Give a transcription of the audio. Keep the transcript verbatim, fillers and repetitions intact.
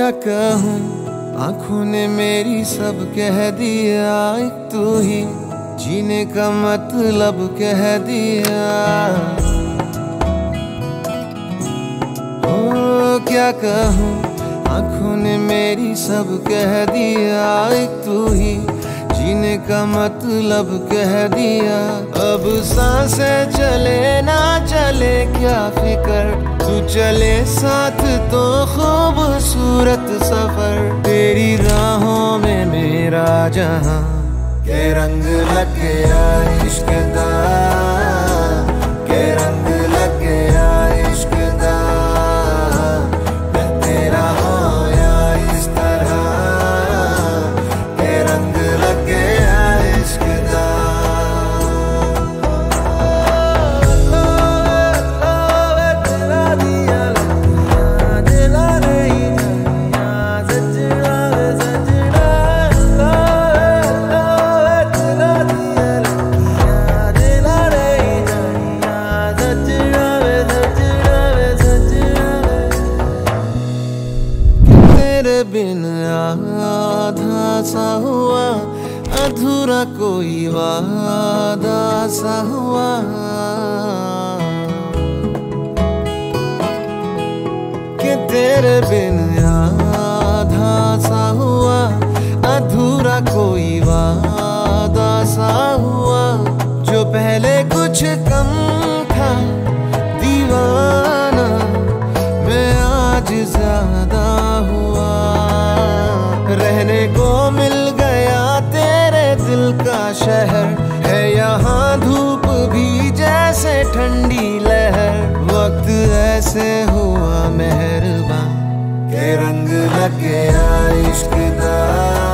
क्या कहूँ, आँखों ने मेरी सब कह दिया, एक तू ही जीने का मतलब कह दिया। ओ क्या कहूँ, आँखों ने मेरी सब कह दिया, एक तू ही जीने का मतलब कह दिया। अब सांसें चले ना चले क्या फिकर, तू चले साथ तो खूबसूरत सफर। तेरी राहों में मेरा जहां के रंग लग गया इश्क दा, के रंग लग गया इश्क दा। मैं तेरा होया इस तरह, के रंग लग गया इश्क दा। तेरे बिन आधा सा हुआ, अधूरा कोई वादा सा हुआ। कि तेरे बिन आधा सा हुआ, अधूरा कोई वादा सा हुआ। जो पहले कुछ कम था दीवाना, मैं आज ज्यादा हुआ। रहने को मिल गया तेरे दिल का शहर, है यहाँ धूप भी जैसे ठंडी लहर। वक्त ऐसे हुआ मेहरबान, के रंग लग गया इश्क दा।